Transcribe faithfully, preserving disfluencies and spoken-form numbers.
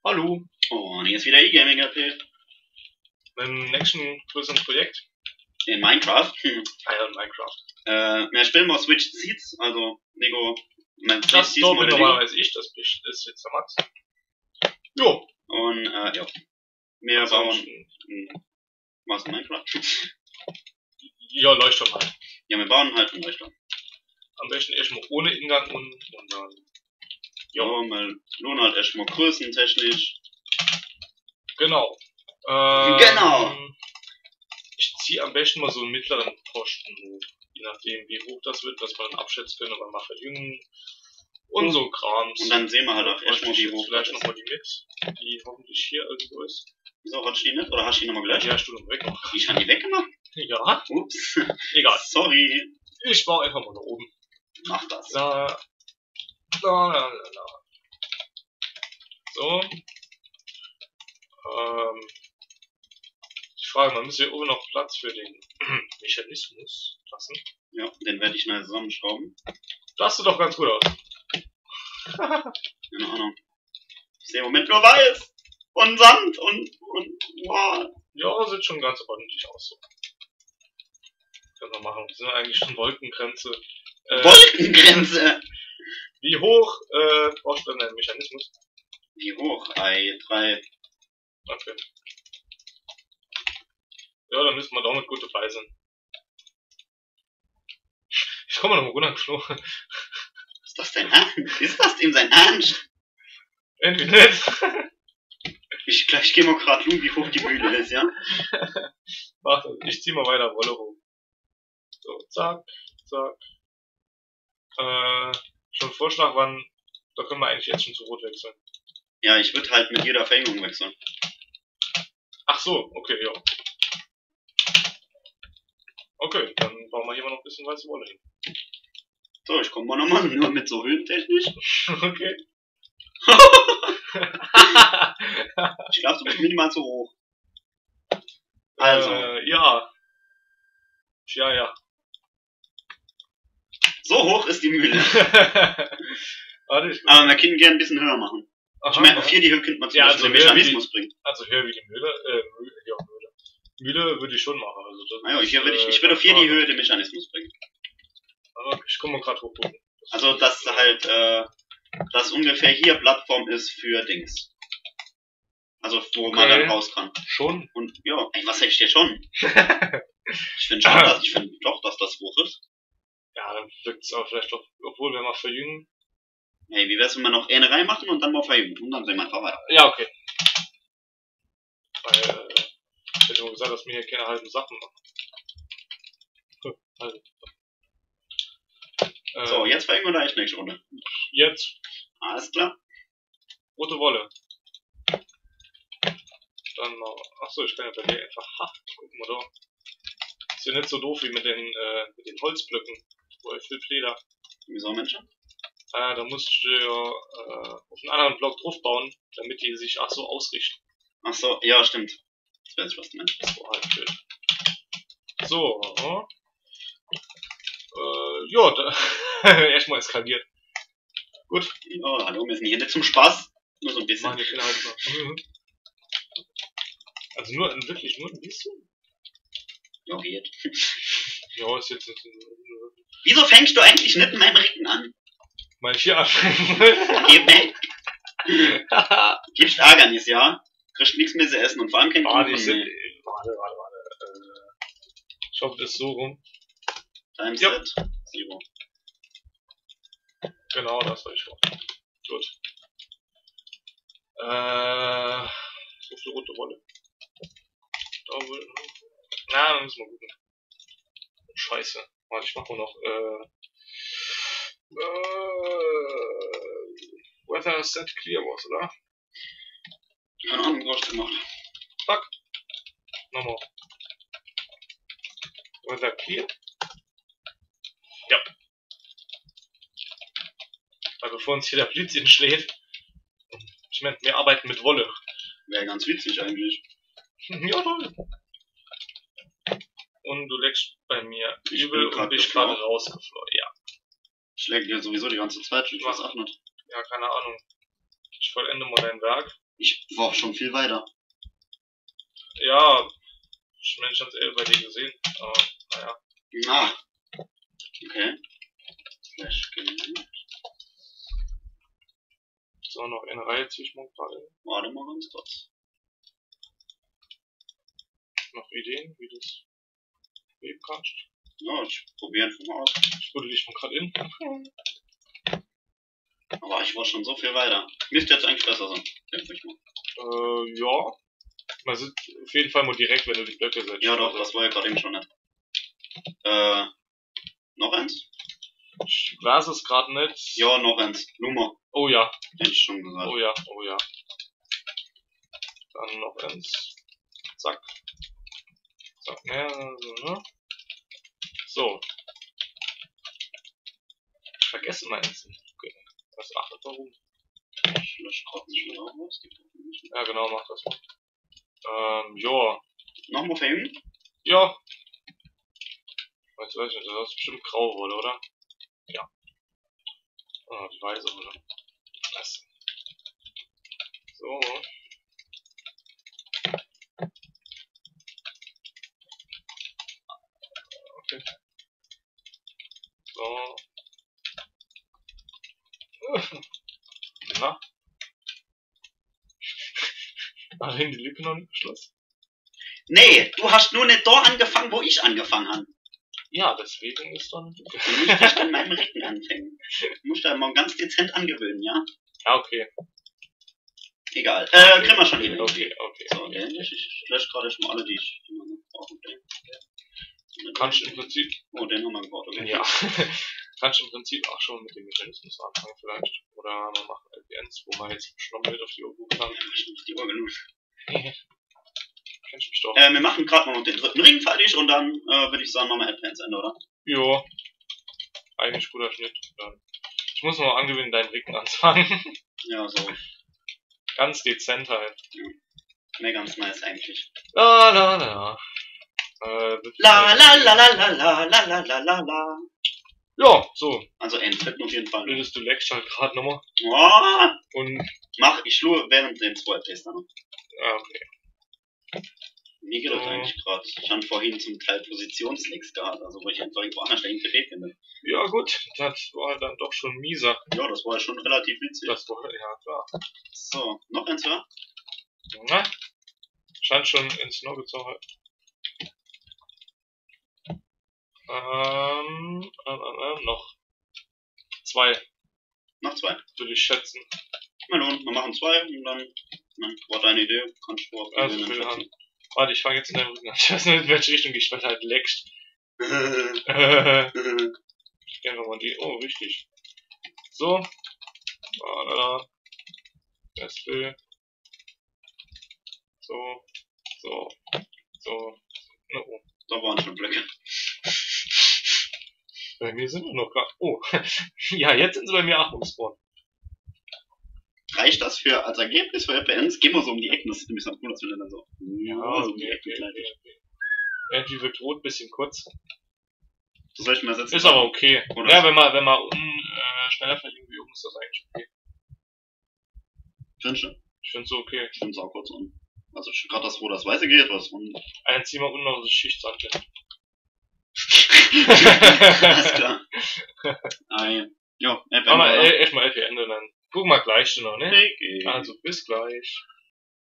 Hallo. Und hier ist wieder eGaming erzählt. Mit dem nächsten größeren Projekt. In Minecraft. Hm. Ah ja, in Minecraft. Äh, wir spielen mal Switch Seeds, also Lego. Das so bin normalerweise ich, das ist jetzt der Max. Jo. Und äh, ja. Wir was bauen hm, was in Minecraft? Ja, Leuchtturm halt. Ja, wir bauen halt einen Leuchtturm. Am besten erstmal ohne Ingang und, und dann. Ja, mal lohnen halt erstmal größentechnisch. Genau. Ähm, genau. Ich ziehe am besten mal so einen mittleren Posten hoch. Je nachdem wie hoch das wird, dass man dann abschätzen können, aber mal verjüngen. Und so Krams. Und dann sehen wir halt auch erstmal wie hoch. Vielleicht nochmal die mit, die hoffentlich hier irgendwo ist. Wieso, hast du die nicht? Oder hast du die nochmal gelöscht? Ja, Stunde weg noch. Ich habe die weggemacht? Ja. Ups. Egal. Sorry. Ich baue einfach mal nach oben. Mach das. Da. Da, da, da, da. So. Ähm. Ich frage, man muss hier oben noch Platz für den Mechanismus lassen. Ja, den werde ich schnell zusammenschrauben. Das sieht doch ganz gut aus. Keine Ahnung. Ich sehe im Moment nur Weiß. Und Sand und, und, wow. Ja, sieht schon ganz ordentlich aus. So. Können wir machen. Wir sind eigentlich schon Wolkengrenze. Äh, Wolkengrenze! Wie hoch äh, brauchst du denn einen Mechanismus? Wie hoch? Ei, drei. Okay. Ja, dann müssen wir doch mit gut dabei sein. Ich komme mal noch mal runtergeflogen. Ist das dein Ernst? Ist das dem sein Ernst? Irgendwie nicht. Ich, ich gehe mal gerade schauen, wie hoch die Mühle ist, ja? Warte, ich zieh mal weiter Wolle hoch. So, zack, zack. Äh, schon Vorschlag, wann, da können wir eigentlich jetzt schon zu Rot wechseln. Ja, ich würde halt mit jeder Verjüngung wechseln. Ach so, okay, ja. Okay, dann bauen wir hier mal noch ein bisschen weiße Wolle hin. So, ich komme mal nochmal, nur mit so höhentechnisch. Okay. Ich glaube, du bist minimal zu hoch. Also. Äh, ja. Ja, ja. So hoch ist die Mühle. Warte, ich Aber wir können gerne ein bisschen höher machen. Aha, Ich meine, ja. auf hier die Höhe könnte man zum Ja, Beispiel also so einen Mechanismus die, bringen. Also höher wie die Mühle, äh, Mühle, ja, Mühle. Mühle würde ich schon machen. Also das Naja, ist, hier würde ich, ich äh, würde auf hier die Höhe den Mechanismus bringen. Aber ich komme mal gerade hochgucken. Also, dass halt, äh, dass ungefähr hier Plattform ist für Dings. Also, wo Okay. man dann raus kann. Schon? Und, ja, ey, was hätte ich dir schon? Ich finde schon, dass, ich finde doch, dass das hoch ist. Ja, dann wirkt es aber vielleicht doch, obwohl wir mal verjüngen. Hey, wie wär's, wenn wir noch eine reinmachen und dann mal verjüngen? Und dann sehen wir einfach weiter. Ja, okay. Weil, äh, ich hätte nur gesagt, dass wir hier keine halben Sachen machen. Hm, also. Äh, So, jetzt verjüngen wir da echt nächste Runde. Jetzt Alles klar. rote Wolle. Dann mal. Achso, ich kann ja bei dir einfach. Ha, guck mal da. Ist ja nicht so doof wie mit den, äh, mit den Holzblöcken. Wo er viel Leder. Wieso, Menschen? Äh, da musst du ja äh, auf einen anderen Block drauf bauen, damit die sich ach so ausrichten. Ach so, ja, stimmt. Das weiß ich, was du meinst. Das war halt blöd. So, äh, äh, ja, da erstmal eskaliert. Gut. Oh, hallo, wir sind hier nicht zum Spaß. Nur so ein bisschen. Machen die Kinder halt mal. Also nur, wirklich nur ein bisschen? Ja, geht. Ja, ist jetzt nicht. Wieso fängst du eigentlich nicht in meinem Rücken an? Weil ich hier anfangen Geh weg. Gibst Ärgernis, ja? Kriegst nichts mehr zu essen und vor allem kein Warte, Kuchen mehr. warte, warte, warte. Äh, ich hoffe, das ist so rum. Times Ja. set. Zero. Genau, das soll ich vor. Gut. Äh, so viel rote Wolle. Da will, na, dann müssen wir gucken. Scheiße. Warte, ich mach nur noch, äh, äh, Weather Set Clear was, oder? Keine Ahnung, was du gemacht. Fuck. Nochmal. Weather Clear? Ja. Weil bevor uns hier der Blitz hinschlägt. Ich meine, wir arbeiten mit Wolle. Wäre ganz witzig eigentlich. Ja, toll. Und du leckst bei mir Ich übel bin und bist geflogen. gerade rausgeflogen. Ja. Ich leg dir sowieso die ganze Zeit, ich weiß auch nicht. Ja, keine Ahnung. Ich vollende mal dein Werk. Ich war schon viel weiter. Ja, ich meine, ich hab's eher bei dir gesehen. Aber, naja. Ah. Okay. Flash Game. So, noch eine Reihe zwischen uns gerade. Warte mal ganz kurz. Noch Ideen, wie du es leben kannst? Ja, ich probiere einfach mal aus. Ich wurde dich von gerade in. Aber ich war schon so viel weiter. Müsste jetzt eigentlich besser sein. Denke ich mal. Äh, ja. Man sieht auf jeden Fall mal direkt, wenn du die Blöcke setzt. Ja doch, also, das war ja gerade eben schon nicht. Äh, noch eins? ich weiß es gerade nicht. Ja, noch eins. Nummer. Oh ja, Hätte ich schon gesagt. oh ja, oh ja. Dann noch eins. Zack. Zack, mehr, so, ne? So. Ich vergesse meins. Was achtet warum? Ich lösche gerade nicht mehr aus. Ja genau, mach das mal. Ähm, ja. Nochmal verhängen? Ja. Jetzt weiß ich nicht, das ist bestimmt Grauwolle, oder? Ja. Ah, die weiße Wolle. Das. So. Okay. So. Na? Allein die Lücke noch nicht geschlossen? Nee, du hast nur nicht da angefangen, wo ich angefangen habe. Ja, deswegen ist dann. Du musst nicht an meinem Rücken anfangen. Du musst da mal ganz dezent angewöhnen, ja? Ja, okay. Egal. Äh, kriegen wir schon hin. Okay, okay. So, okay. Ich, ich lösche gerade schon mal alle, die ich immer noch brauche. Kannst du im Prinzip. Oh, den haben wir gebaut, okay. Ja. Kannst du im Prinzip auch schon mit dem Mechanismus anfangen, vielleicht. Oder man macht L P Ns, wo man jetzt schon mit auf die Uhr gucken kann. Ich muss die Uhr genug. Kennst mich doch. Äh, wir machen gerade mal noch den dritten Ring fertig und dann äh, würde ich sagen, machen wir Advance Ende, oder? Jo. Eigentlich guter Schnitt. Dann. Ich muss noch angewöhnen, deinen Rücken anzufangen. Ja, so. Ganz dezent halt. Ne, ganz nice eigentlich. La la la. Äh, La la la la la la la la la la la. Ja, so. Also Endfit auf jeden Fall. Würdest du leckst halt gerade nochmal. Oh, Und. mach, ich schlue während dem zwei Tester noch. Ja, okay. Wie geht das Oh. eigentlich gerade? Ich habe vorhin zum Teil Positionslex gehabt, also wo ich einfach irgendwo anders dahin bewegt bin. Ja gut, das war dann doch schon mieser. Ja, das war schon relativ witzig. Das war, ja klar. So, noch eins, oder? Na? Scheint schon ins Snow gezogen. Ähm, ähm, ähm, ähm, noch zwei, Noch zwei. würde ich schätzen. Na nun, wir machen zwei und dann, dann war deine Idee, kannst du auch Also viel haben. Warte, ich fange jetzt in der Rücken an. Ich weiß nicht, in welche Richtung die Schwelle halt leckst. Ich denke mal die. Oh, richtig. So. Da, da, da. Das will. So. So. So. No, oh. Da waren schon Blöcke. Bei mir sind nur noch gar. Oh. Ja, jetzt sind sie bei mir auch umgespawnt. Reicht das für als Ergebnis für L P Ns? Gehen wir so um die Ecken, das sieht nämlich so cool aus, wenn du dann so. Ja, so um die okay, Ecken okay, gleich. okay. Irgendwie wird rot bisschen kurz. So soll ich mal setzen? Ist aber okay. Oder Ja, so? wenn man, wenn man un, äh, schneller verliegen wie oben, ist das eigentlich okay. Findest du? Ich find's so okay. Ich find's auch kurz unten. Also gerade das, wo das Weiße geht, was unten. Einen ziehen wir unten noch das Schichtsand hin. Alles klar. Ah, ja. Jo, L P N, Aber oder? echt mal L P Ende dann. Gucken wir gleich noch, ne? Okay. Also bis gleich.